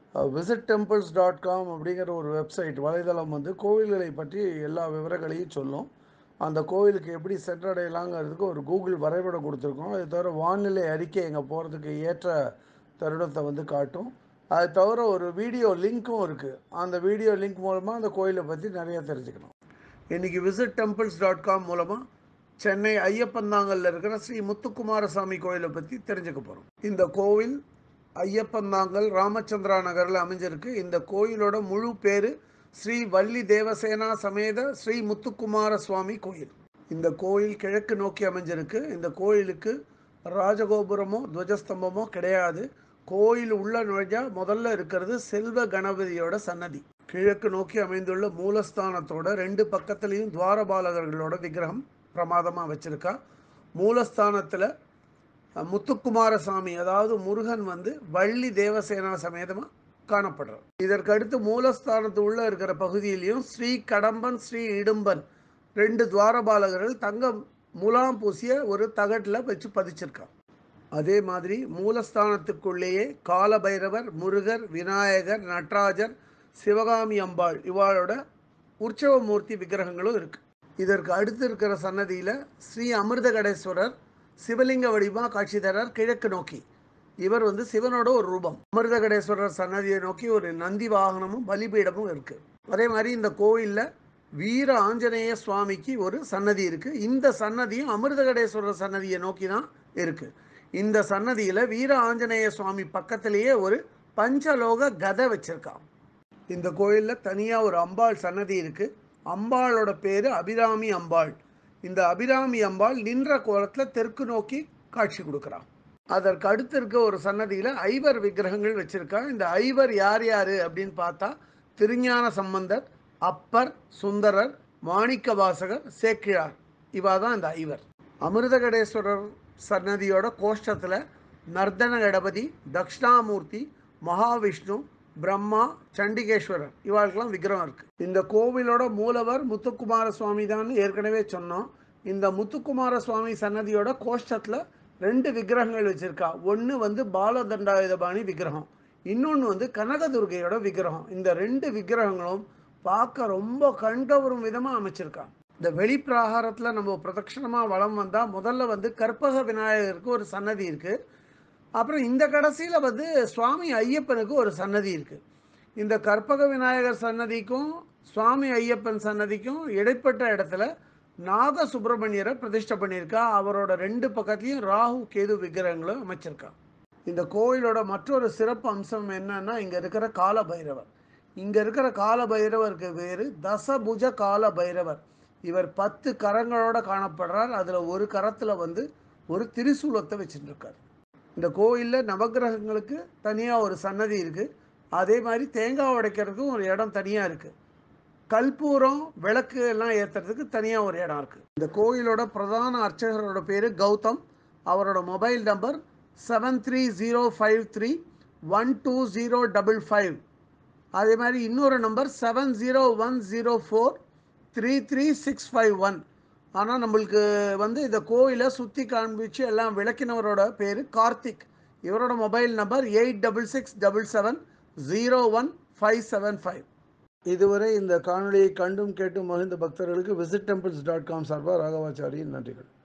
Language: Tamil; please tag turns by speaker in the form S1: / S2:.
S1: visittemples.com அப்படிங்கிற ஒரு வெப்சைட் வலைதளம் வந்து கோவில்களை பற்றி எல்லா விவரங்களையும் சொல்லும். அந்த கோவிலுக்கு எப்படி சென்றடையலாங்கிறதுக்கு ஒரு கூகுள் வரைபடம் கொடுத்துருக்கோம். அது தவிர வானிலை அறிக்கை எங்கே போகிறதுக்கு ஏற்ற தருணத்தை வந்து காட்டும். அது தவிர ஒரு வீடியோ லிங்க்கும் இருக்குது. அந்த வீடியோ லிங்க் மூலமாக அந்த கோயிலை பற்றி நிறைய தெரிஞ்சுக்கணும். இன்றைக்கி visittemples.com மூலமாக சென்னை ஐயப்பந்தாங்கல்ல இருக்கிற ஸ்ரீ முத்துக்குமாரசாமி கோயிலை பற்றி தெரிஞ்சுக்க போகிறோம். இந்த கோவில் ஐயப்பந்தாங்கல் ராமச்சந்திரா நகரில் அமைஞ்சிருக்கு. இந்த கோயிலோட முழு பேர் ஸ்ரீ வள்ளி தேவசேனா சமேத ஸ்ரீ முத்துக்குமார சுவாமி கோயில். இந்த கோயில் கிழக்கு நோக்கி அமைஞ்சிருக்கு. இந்த கோயிலுக்கு ராஜகோபுரமோ துவஜஸ்தம்பமோ கிடையாது. கோயில் உள்ள நுழைஞ்சா முதல்ல இருக்கிறது செல்வ கணபதியோட சன்னதி. கிழக்கு நோக்கி அமைந்துள்ள மூலஸ்தானத்தோட ரெண்டு பக்கத்துலேயும் துவாரபாலகர்களோட விக்கிரகம் பிரமாதமாக வச்சுருக்கா. மூலஸ்தானத்தில் முத்துக்குமாரசாமி அதாவது முருகன் வந்து வள்ளி தேவசேனா சமேதமாக காணப்படுறார். இதற்கு அடுத்து மூலஸ்தானத்து உள்ள இருக்கிற பகுதியிலையும் ஸ்ரீ கடம்பன் ஸ்ரீ இடும்பன் ரெண்டு துவாரபாலகர்கள் தங்கம் முலாம் பூசிய ஒரு தகட்டில் வச்சு பதிச்சிருக்காங்க. அதே மாதிரி மூலஸ்தானத்துக்குள்ளேயே காலபைரவர், முருகர், விநாயகர், நடராஜர், சிவகாமி அம்பாள் இவாளோட உற்சவமூர்த்தி விக்கிரகங்களும் இருக்குது. இதற்கு அடுத்து இருக்கிற சன்னதியில் ஸ்ரீ அமிர்தகடேஸ்வரர் சிவலிங்க வடிவமாக காட்சி தரார் கிழக்கு நோக்கி. இவர் வந்து சிவனோட ஒரு ரூபம். அமிர்தகடேஸ்வரர் சன்னதியை நோக்கி ஒரு நந்தி வாகனமும் பலிபீடமும் இருக்குது. அதே மாதிரி இந்த கோயிலில் வீர ஆஞ்சநேய சுவாமிக்கு ஒரு சன்னதி இருக்குது. இந்த சன்னதியும் அமிர்தகடேஸ்வரர் சன்னதியை நோக்கி தான் இருக்குது. இந்த சன்னதியில் வீர ஆஞ்சநேய சுவாமி பக்கத்திலேயே ஒரு பஞ்சலோக கதை வச்சிருக்கான். இந்த கோயிலில் தனியாக ஒரு அம்பாள் சன்னதி இருக்குது. அம்பாளோட பேர் அபிராமி அம்பாள். இந்த அபிராமி அம்பாள் நின்ற கோலத்தில் தெற்கு நோக்கி காட்சி கொடுக்குறான். அதற்கு அடுத்து இருக்க ஒரு சன்னதியில் ஐவர் விக்கிரகங்கள் வச்சுருக்கா. இந்த ஐவர் யார் யார் அப்படின்னு பார்த்தா திருஞான சம்பந்தர், அப்பர், சுந்தரர், மாணிக்க வாசகர், சேக்கிழார் இவா தான் இந்த ஐவர். அமிர்தகடேஸ்வரர் சன்னதியோட கோஷ்டத்தில் நர்தன கணபதி, தக்ஷணாமூர்த்தி, மகாவிஷ்ணு, பிரம்மா, சண்டிகேஸ்வரர் இவாளுக்கெல்லாம் விக்கிரகம் இருக்குது. இந்த கோவிலோட மூலவர் முத்துக்குமார சுவாமி தான் ஏற்கனவே சொன்னோம். இந்த முத்துக்குமார சுவாமி சன்னதியோட கோஷ்டத்தில் ரெண்டு விக்கிரகங்கள் வச்சுருக்கா. ஒன்று வந்து பாலதண்டாயுதபாணி விக்கிரகம், இன்னொன்று வந்து கனகதுர்கையோட விக்கிரகம். இந்த ரெண்டு விக்கிரகங்களும் பார்க்க ரொம்ப கண்கவரும் விதமாக அமைச்சிருக்காங்க. இந்த வெளிப்பிராகாரத்தில் நம்ம பிரதட்சணமாக வலம் வந்தால் முதல்ல வந்து கற்பக விநாயகருக்கு ஒரு சன்னதி இருக்குது. அப்புறம் இந்த கடைசியில் வந்து சுவாமி ஐயப்பனுக்கு ஒரு சன்னதி இருக்குது. இந்த கற்பக விநாயகர் சன்னதிக்கும் சுவாமி ஐயப்பன் சன்னதிக்கும் இடைப்பட்ட இடத்துல நாக சுப்பிரமணியரை பிரதிஷ்டை பண்ணியிருக்கா. அவரோட ரெண்டு பக்கத்துலையும் ராகு கேது விக்கிரகங்களும் அமைச்சிருக்கா. இந்த கோயிலோட மற்றொரு சிறப்பு அம்சம் என்னன்னா இங்கே இருக்கிற கால பைரவர். இங்கே இருக்கிற கால பைரவருக்கு பேர் தசபுஜ கால பைரவர். இவர் 10 கரங்களோட காணப்படுறார். அதில் ஒரு கரத்தில் வந்து ஒரு திரிசூலத்தை வச்சுருக்கார். இந்த கோயிலில் நவகிரகங்களுக்கு தனியாக ஒரு சன்னதி இருக்குது. அதே மாதிரி தேங்காய் உடைக்கிறதுக்கும் ஒரு இடம் தனியாக இருக்குது. கற்பூரம் விளக்கு எல்லாம் ஏற்றுறதுக்கு தனியாக ஒரு இடம் இருக்குது. இந்த கோயிலோட பிரதான அர்ச்சகரோட பேர் கௌதம். அவரோட மொபைல் நம்பர் 7305312055. அதே மாதிரி இன்னொரு நம்பர் 7010433651. ஆனால் நம்மளுக்கு வந்து இந்த கோயிலை சுற்றி காண்பிச்சு எல்லாம் விளக்கினவரோட பேர் கார்த்திக். இவரோட மொபைல் நம்பர் 8666701575. இதுவரை இந்த காணொலியை கண்டும் கேட்டும் மகிழ்ந்த பக்தர்களுக்கு visittemples.com சார்பாக ராகவாச்சாரியின் நன்றிகள்.